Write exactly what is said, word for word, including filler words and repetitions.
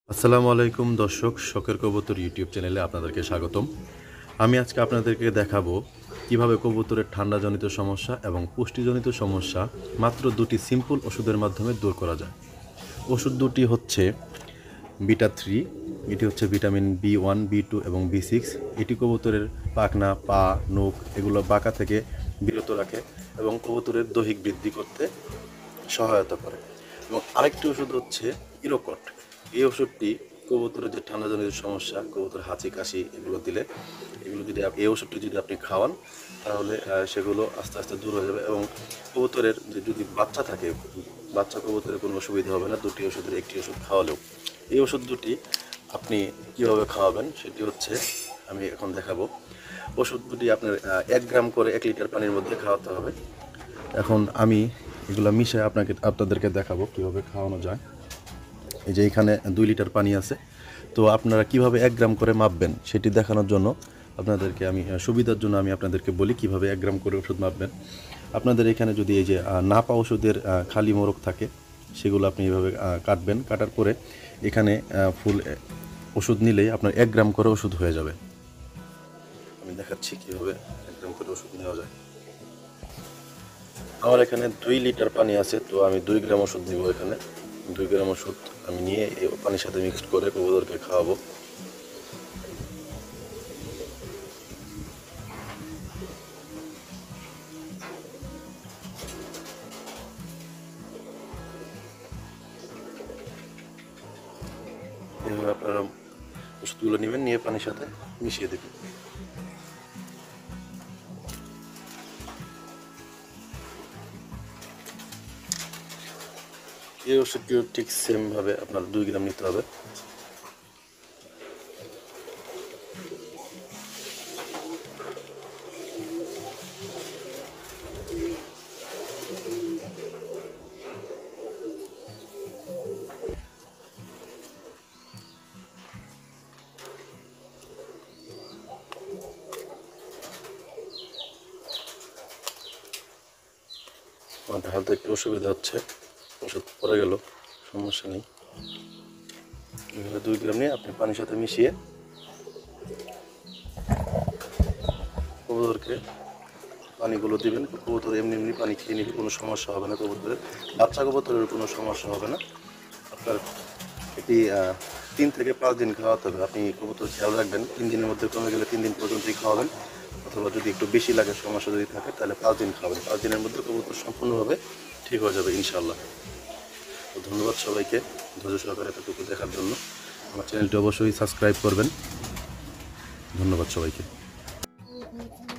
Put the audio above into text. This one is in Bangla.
আসসালামু আলাইকুম দর্শক, শখের কবুতর ইউটিউব চ্যানেলে আপনাদেরকে স্বাগতম। আমি আজকে আপনাদেরকে দেখাবো কিভাবে কবুতরের ঠান্ডাজনিত সমস্যা এবং পুষ্টিজনিত সমস্যা মাত্র দুটি সিম্পল ওষুধের মাধ্যমে দূর করা যায়। ওষুধ দুটি হচ্ছে বিটা থ্রি, এটি হচ্ছে vitamin B one, B two এবং বি সিক্স। এটি কবুতরের পাখনা, পা, নখ এগুলো বাঁকা থেকে বিরত রাখে এবং কবুতরের দৈহিক বৃদ্ধি করতে সহায়তা করে। এবং আরেকটি ওষুধ হচ্ছে ইরোকট। এই ওষুধটি কবুতরের যে ঠান্ডাজনিত সমস্যা, কবুতর হাঁচি কাশি এগুলো দিলে এগুলো যদি এই ওষুধটি যদি আপনি খাওয়ান তাহলে সেগুলো আস্তে আস্তে দূর হয়ে যাবে। এবং কবুতরের যে যদি বাচ্চা থাকে, বাচ্চা কবুতরের কোনো অসুবিধা হবে না দুটি ওষুধের একটি ওষুধ খাওয়ালেও। এই ওষুধ দুটি আপনি কীভাবে খাওয়াবেন সেটি হচ্ছে আমি এখন দেখাবো। ওষুধ দুটি আপনার এক গ্রাম করে এক লিটার পানির মধ্যে খাওয়াতে হবে। এখন আমি এগুলো মিশিয়ে আপনাকে আপনাদেরকে দেখাবো কীভাবে খাওয়ানো যায়। এই যে এখানে দুই লিটার পানি আছে, তো আপনারা কিভাবে এক গ্রাম করে মাপবেন সেটি দেখানোর জন্য আপনাদেরকে আমি সুবিধার জন্য আমি আপনাদেরকে বলি কিভাবে এক গ্রাম করে ওষুধ মাপবেন। আপনাদের এখানে যদি এই যে নাপা ওষুধের খালি মোড়ক থাকে সেগুলো আপনি এইভাবে কাটবেন, কাটার পরে এখানে ফুল ওষুধ নিলেই আপনার এক গ্রাম করে ওষুধ হয়ে যাবে। আমি দেখাচ্ছি কীভাবে এক গ্রাম করে ওষুধ নেওয়া যায়। আমার এখানে দুই লিটার পানি আছে, তো আমি দুই গ্রাম ওষুধ দিব। এখানে দুই গ্রাম ওষুধ আমি নিয়ে এই পানির সাথে মিক্সড করে কবুতরকে খাওয়াবো। এভাবে আপনারা ওষুধগুলো নেবেন, নিয়ে পানির সাথে মিশিয়ে দেবেন। এই ওষুধটিও ঠিক সেমভাবে আপনার দুই গ্রাম নিতে হবে। আমার ঢালতে একটু অসুবিধা হচ্ছে, ওষুধ পড়ে গেল, সমস্যা নেই। এভাবে দুই গ্রাম নিয়ে আপনি পানির সাথে মিশিয়ে কবুতরকে পানিগুলো দিবেন। কবুতর এমনি এমনি পানি খেয়ে নিলে কোনো সমস্যা হবে না, কবুতরের বাচ্চা কবুতরের কোনো সমস্যা হবে না। আপনার এটি তিন থেকে পাঁচ দিন খাওয়াতে হবে। আপনি কবুতর খেয়াল রাখবেন, তিন দিনের মধ্যে কমে গেলে তিন দিন পর্যন্তই খাওয়াবেন, অথবা যদি একটু বেশি লাগে সমস্যা যদি থাকে তাহলে পাঁচ দিন খাওয়াবেন। পাঁচ দিনের মধ্যে কবুতর সম্পূর্ণভাবে ঠিক হয়ে যাবে ইনশাল্লাহ। তো ধন্যবাদ সবাইকে ধৈর্য সহকারে এতটুকু দেখার জন্য। আমার চ্যানেলটি অবশ্যই সাবস্ক্রাইব করবেন। ধন্যবাদ সবাইকে।